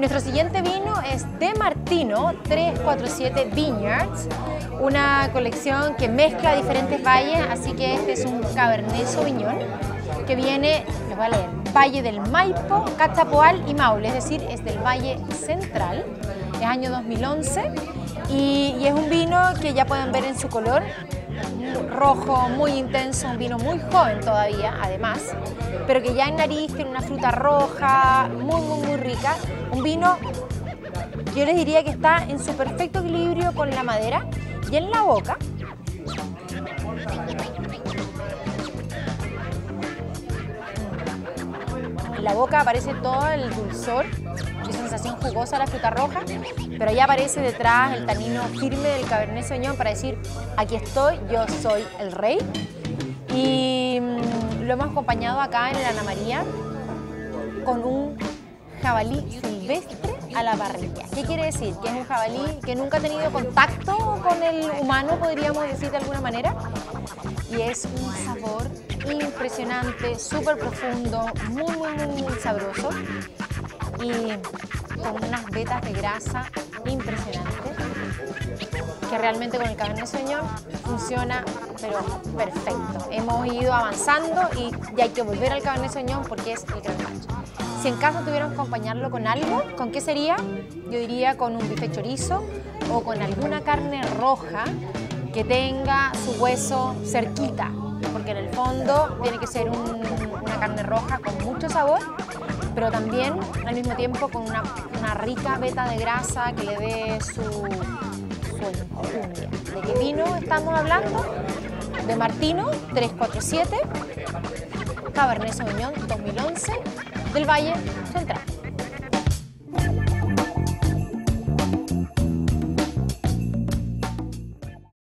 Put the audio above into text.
nuestro siguiente vino es de Martino 347 Vineyards, una colección que mezcla diferentes valles, así que este es un Cabernet Sauvignon que viene, les voy a leer, Valle del Maipo, Catapoal y Maule, es decir, es del Valle Central, es año 2011 y es un vino que ya pueden ver en su color, rojo, muy intenso, un vino muy joven todavía, además, pero que ya en nariz tiene una fruta roja, muy rica, un vino que yo les diría que está en su perfecto equilibrio con la madera y en la boca. En la boca aparece todo el dulzor y sensación jugosa de la fruta roja, pero ya aparece detrás el tanino firme del Cabernet Sauvignon para decir, aquí estoy, yo soy el rey. Y lo hemos acompañado acá en el Ana María con un jabalí silvestre a la parrilla. ¿Qué quiere decir? Que es un jabalí que nunca ha tenido contacto con el humano, podríamos decir de alguna manera, y es un sabor impresionante, súper profundo, muy sabroso y con unas vetas de grasa impresionantes que realmente con el Cabernet Sauvignon funciona pero perfecto. Hemos ido avanzando y ya hay que volver al Cabernet Sauvignon porque es el gran match. Si en caso tuviéramos que acompañarlo con algo, ¿con qué sería? Yo diría con un bife chorizo o con alguna carne roja que tenga su hueso cerquita, porque en el fondo tiene que ser una carne roja con mucho sabor, pero también al mismo tiempo con una rica veta de grasa que le dé su enjundia. ¿De qué vino estamos hablando? De Martino 347, Cabernet Sauvignon 2011 del Valle Central.